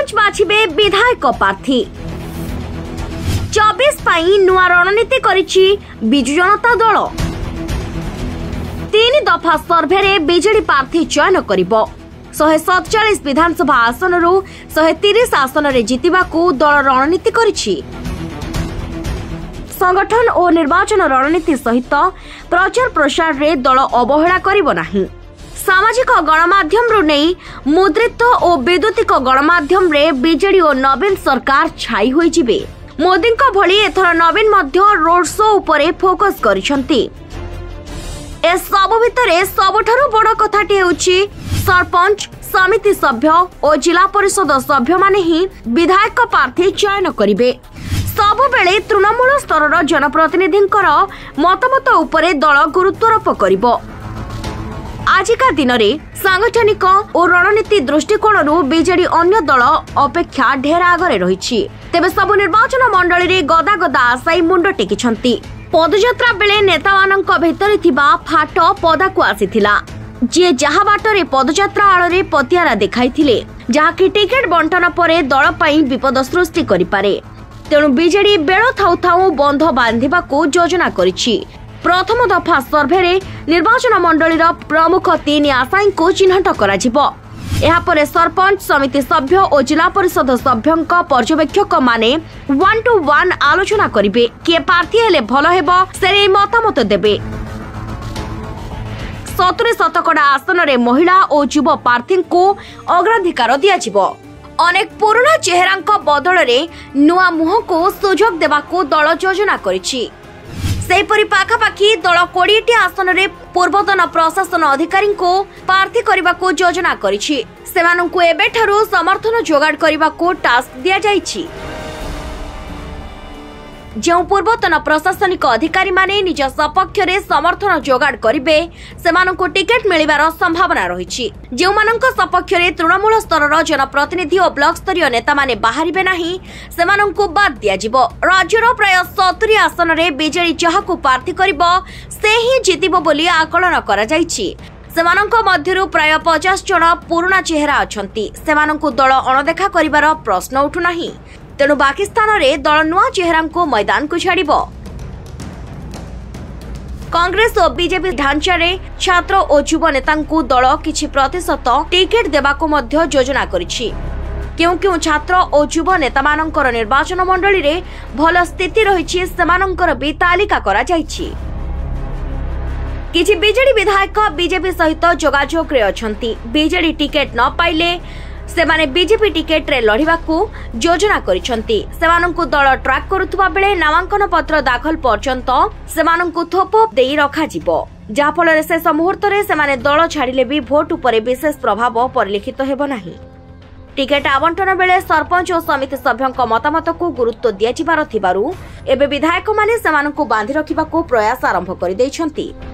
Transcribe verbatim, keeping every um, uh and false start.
सरपंच बाछिबे विधायक प्रार्थी। चौबीस पाई नुआ रणनीति करिछि बिजु जनता दल। तीन दफा सर्भे रे बीजेडी प्रार्थी चयन करिबो। शहे सतचालीस विधानसभा आसन रु शहे तीस आसन रे जितिबाकू दल रणनीति करिछि। संगठन और निर्वाचन रणनीति सहित प्रचार प्रसार रे दल अवहेला करिबो नाही। सामाजिक गणमाध्यम रु नहीं मुद्रित और वैद्युतिक गणमाध्यम रे बीजेडी और नवीन सरकार छाई होई जिबे। मोदी को भली एथर नवीन मध्य रोड शो उपरे फोकस करिसंती। ए सब भितरे सबठारु बड़ कथाटी हेउछि सरपंच समिति सभ्य और जिला परिषद सभ्य माने ही विधायक प्रार्थी चयन करिवे। सबु बेले तृणमूल स्तर जनप्रतिनिधिंकर मतामत उपरे दल गुरुत्वारोप करिवो। आजिका दिन में सांगठनिक और रणनीति दृष्टिकोण बीजेडी अन्य दल अपेक्षा ढेर आगे रही। तेबे सबु निर्वाचन मंडली रे गदा गदा आशाई मुंड टेकिछंती। पदयात्रा बेले नेता मानक भितरे थिबा फाट पदाकू आसीथिला। जे जहा बाटरे पदयात्रा आଳରେ पतियारा देखाइथिले जहाकि टिकेट बंटन परे दल पई विपद सृष्टि करि पारे। तेणु बीजेडी बेଳ थाउ थाउ बंध बांधिबाकू योजना करिछि। प्रथम दफा सर्भे रे निर्वाचन मंडली प्रमुख तीन आशायी को चिन्हट करा जिवो। एहा परे सरपंच समिति सभ्य और जिला परिषद सभ्यंक पर्यवेक्षक माने वन टू वन आलोचना करिवे। किए प्रार्थी हेले भल हेबो से मतामत देबे। सतुरी शतकड़ा आसन रे महिला और युव प्रार्थी को अग्राधिकार दिया जिवो। अनेक पुराना चेहरांक बदल रे नुआ मुह को सुजोग देबाकू दल योजना करिछि। सेपरी पाखापाखि दल कोड़ीटी आसन रे पूर्वतन प्रशासन अधिकारी को प्रार्थी करबाकू योजना करिछि। सेमानंकु एबेठारु समर्थन जोगाड़ करबाकू टास्क दिया जाइछि। जो पूर्वतन प्रशासनिक अधिकारी माने निज सपक्ष रे समर्थन जोगाड़ करिवे सेमानंकु टिकेट मिलिबार संभावना रहिछि। जो मानंक सपक्ष रे तृणमूल स्तर जनप्रतिनिधि और ब्लॉक स्तरीय नेता माने बाहरिबे नाही सेमानंकु बाद दिया जिवो। राज्यर प्राय सत्तरी आसन रे बीजेडी जहाकू प्रार्थी करिवो से ही जितिबो बोली आकलन करा जाइछि। सेमानंक मध्यरु प्राय पचास जन पुराना चेहरा अछंती। सेमानंकु दल अणदेखा करिबार प्रश्न उठु नाही। तेणु बाकी स्थान रे दल नुआ चेहरा को मैदान को छाड़िबो। कांग्रेस और बीजेपी ढांचा रे छात्र और युवा नेता दल किछि प्रतिशत टिकेट देबाको मध्य योजना करिछि। क्यों क्यों छात्र और युवा नेता मानकर निर्वाचन मंडली रे भल स्थिति रहिछि सेमानकर भी तालिका करा जाइछि। किछि बीजेडी विधायक बीजेपी सहित जोगाजोग रे अछंती। बीजेडी टिकेट न पाइले सेमाने बीजेपी टिकेट रे लढिबाकू योजना करिसंती। सेमानंकु दल ट्रैक करुथुबा बेले नामांकन पत्र दाखल पर्यंत सेमानंकु थोप देई रखा जिवो। जा फल शेष मुहूर्त रे सेमाने दल छाड़िले भी भोट उपरे विशेष प्रभाव परिलक्षित हेबो नाही। टिकेट आवंटन बेले सरपंच और समिति सभ्यंक मतामत को गुरुत्व दिया जिबार थिबारु एबे विधायक माने सेमानंकु बांधि रखिबाकू प्रयास आरंभ करि दैछंती।